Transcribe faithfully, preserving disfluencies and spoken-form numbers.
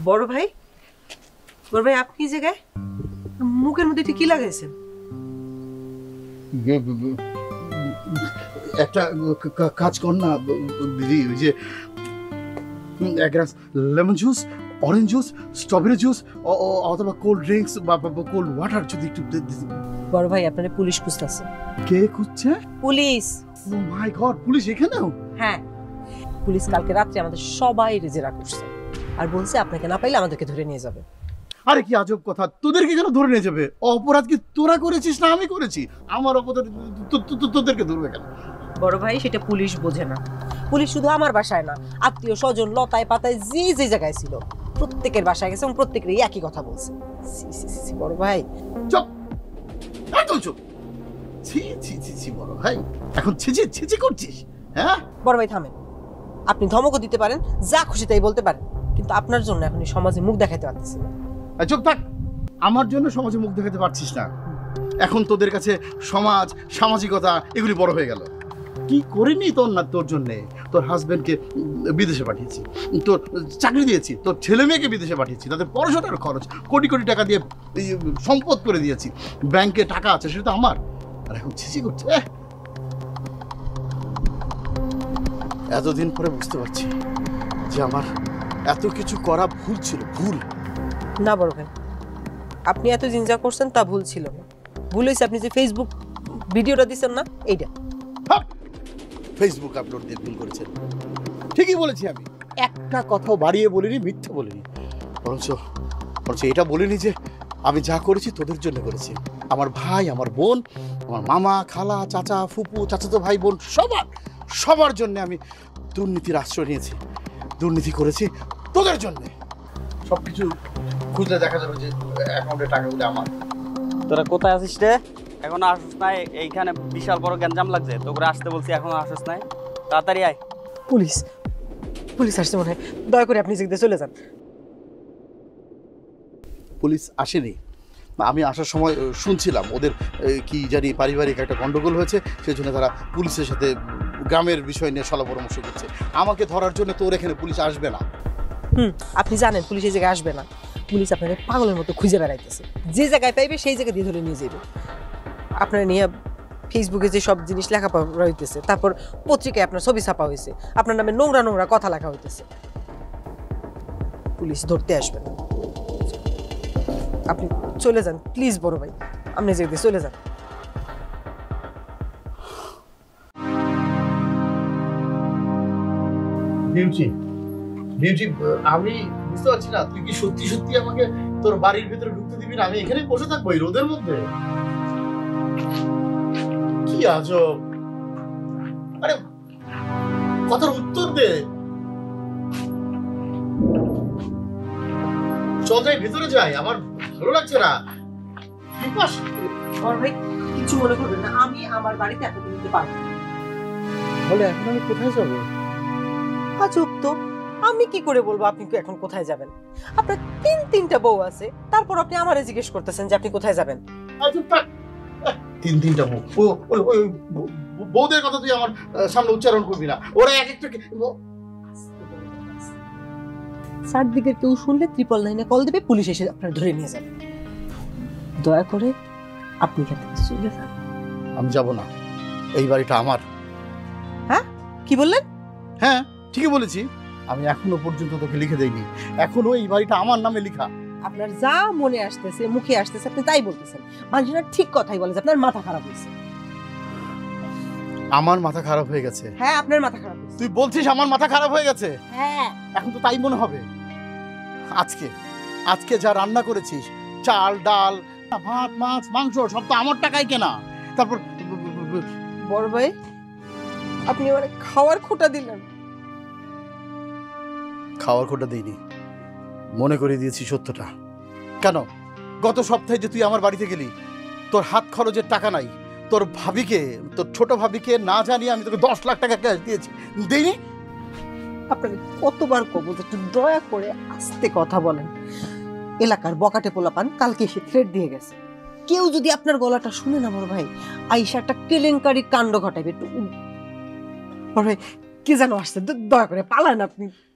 বড় ভাই, বড় ভাই আপনি জায়গায় মুখের মধ্যে কি লাগাইছেন? একটা কাজ কর না দিদি, ওই যে এক glass lemon juice, orange juice, strawberry juice অথবা কোল্ড ড্রিঙ্কস বা কোল্ড ওয়াটার যদি একটু। বড় ভাই আপনারা পুলিশ খুঁজতেছে। কে খুঁজছে? Police. Oh my god, police এখানেও? হ্যাঁ, পুলিশ কালকে রাত্রে আমাদের সবাই জেরা করছে আর বলছে আপনাকে না পাইলে আমাদেরকে ধরে নিয়ে যাবে। আরে কি আজব কথা, তোদেরকে কেন ধরে নিয়ে যাবে? অপরাধ কি তোরা করেছিস না আমি করেছি? আমার অপরাধ তোদেরকে ধরবে কেন? বড় ভাই সেটা পুলিশ বোঝে না। পুলিশ শুধু আমার বাসায় না, আত্মীয় স্বজন লতায় পাতায় যে যে জায়গায় ছিল প্রত্যেকের বাসায় গেছে এবং প্রত্যেকেরই একই কথা বলছে। বড় ভাই চুপ, একদম চুপ। ছি ছি ছি ছি বড় ভাই, এখন ছিছি ছিছি করছিস? হ্যাঁ বড় ভাই থামেন, আপনি ধমকও দিতে পারেন, যা খুশি তাই বলতে পারেন, কিন্তু আপনার জন্য এখন সমাজে মুখ দেখাতে পারতেছি না। চুপ থাক, আমার জন্য সমাজে মুখ দেখাতে পারছিস না? এখন তোদের কাছে সমাজ, সামাজিকতা এগুলি বড় হয়ে গেল। কি করিনি তোর না তোর জন্যে? তোর হাজবেন্ডকে বিদেশে পাঠিয়েছি, তোর চাকরি দিয়েছি, তোর ছেলে মেয়েকে বিদেশে পাঠিয়েছি, তাদের পড়াশোনার খরচ কোটি কোটি টাকা দিয়ে সম্পদ করে দিয়েছি, ব্যাংকে টাকা আছে, সেটা তো আমার। আর এখন ছিছি করছে। এতদিন পরে বুঝতে পারছি যে আমার এত কিছু করা ভুল ছিল। ভুল না বড় ভাই, আপনি এত জিনজা করছেন তা ভুল ছিল না। ভুল হয়েছে আপনি যে ফেসবুক ভিডিওটা দিচ্ছেন না, এইটা। ফেসবুক আপলোড দিয়ে ভুল করেছেন, ঠিকই বলেছি আমি। একটা কথাও বাড়িয়ে বলিনি, মিথ্যে বলিনি। বরঞ্চ বরঞ্চ এটা বলিনি যে আমি যা করেছি তোদের জন্য করেছি। আমার ভাই, আমার বোন, আমার মামা, খালা, চাচা, ফুপু, চাচাতো ভাই বোন, সবার সবার জন্য আমি দুর্নীতির আশ্রয় নিয়েছি, দুর্নীতি করেছি তোদের জন্যে। সবকিছু খুঁজলে দেখা যাবে যে অ্যাকাউন্টে টাকাগুলো আমার। তোরা কোথায় আছিস রে? এখনো আসিস নাই? এইখানে বিশাল বড় গ্যাঞ্জাম লাগছে, তোকে আসতে বলছি, এখনো আসিস নাই? তাড়াতাড়ি আয়। পুলিশ পুলিশ আসছে মনে হয়, দয়া করে আপনি যেতে চলে যান। পুলিশ আসেনি, আমি আসার সময় শুনছিলাম ওদের কি জানি পারিবারিক একটা গন্ডগোল হয়েছে, সেই জন্য তারা পুলিশের সাথে গ্রামের বিষয় নিয়ে সলা পরামর্শ করছে। আমাকে ধরার জন্য তোর এখানে পুলিশ আসবে না। হুম, আপনি জানেন পুলিশ এই জায়গায় আসবে না। পুলিশ আপনাকে পাগলের মতো খুঁজে বেড়াইতেছে, যে জায়গায় পাইবে সেই জায়গা দিয়ে ধরে নিয়ে যাবে। আপনার নিয়ে ফেসবুকে যে সব জিনিস লেখা পড়া হইতেছে, তারপর পত্রিকায় আপনার ছবি ছাপা হয়েছে, আপনার নামে নোংরা নোংরা কথা লেখা হইতেছে। পুলিশ ধরতে আসবে না, আপনি চলে যান প্লিজ বড় ভাই, আপনি যেতে চলে যান। বিউটি বিউটি আমি বুঝতে পারছি না, তুই কি সত্যি সত্যি আমাকে তোর বাড়ির ভিতরে ঢুকতে দিবি না? আমি এখানেই বসে থাকবো এই রোদের মধ্যে? কি আজব! আরে কথার উত্তর দে। চল যাই, ভেতরে যাই, আমার ভালো লাগছে না। বড় ভাই কিছু মনে করবেন না, আমি আমার বাড়িতে এত দিতে পারবো। বলে এখন আমি কোথায় যাবো? আজব তো, আমি কি করে বলবো আপনি এখন কোথায় যাবেন? আপনার তিন তিনটা বউ আছে, তারপর আপনি আমারে জিজ্ঞেস করতেছেন যে আপনি কোথায় যাবেন। তিন তিনটা বউ? ওই ওই বউদের কথা তুই আমার সামনে উচ্চারণ করবি না, ওরা এক একটা। চারদিকে কেউ শুনলে ট্রিপল নাইনে কল দেবে, পুলিশ এসে আপনার ধরে নিয়ে যাবে। দয়া করে আপনি এখান থেকে চলে যান। আমি যাব না, এই বাড়িটা আমার। হ্যাঁ কি বললেন? হ্যাঁ ঠিকই বলেছি, আমি এখনো পর্যন্ত তোকে লিখে দেইনি, এখনো এই বাড়িটা আমার নামে লেখা। আপনার যা মনে আসতেছে, মুখে আসতেছে, আপনি তাই বলতেছেন। মানুষরা ঠিক কথাই বলে যে আপনার মাথা খারাপ হয়েছে। আমার মাথা খারাপ হয়ে গেছে? হ্যাঁ আপনার মাথা খারাপ হয়েছে। তুই বলছিস আমার মাথা খারাপ হয়ে গেছে? হ্যাঁ এখন তো তাই মনে হবে। আজকে আজকে যা রান্না করেছিস, চাল ডাল ভাত মাছ মাংস সব তো আমার টাকায় কেনা। তারপর বড় ভাই আপনি আমার খাওয়ার খোটা দিলেন। খাওয়ার খোটা দিইনি, মনে করে দিয়েছি সত্যটা। কেন গত সপ্তাহে যে তুই আমার বাড়িতে গেলি, তোর হাত খরচের টাকা নাই, তোর ভাবিকে, তোর ছোট ভাবিকে না জানিয়ে আমি তোকে দশ লাখ টাকা ক্যাশ দিয়েছি, দিইনি? আপনাকে কতবার কব যে একটু দয়া করে আস্তে কথা বলেন। এলাকার বকাটে পোলাপান কালকে এসে থ্রেট দিয়ে গেছে, কেউ যদি আপনার গলাটা শুনে না বড় ভাই, আইসা একটা কেলেঙ্কারি কাণ্ড ঘটাবে। একটু বড় ভাই কে যেন আসছে, দয়া করে পালান আপনি।